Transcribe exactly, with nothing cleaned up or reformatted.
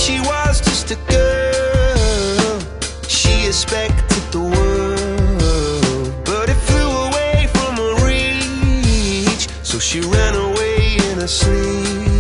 she was just a girl, she expected the world, but it flew away from her reach, so she ran away in her sleep.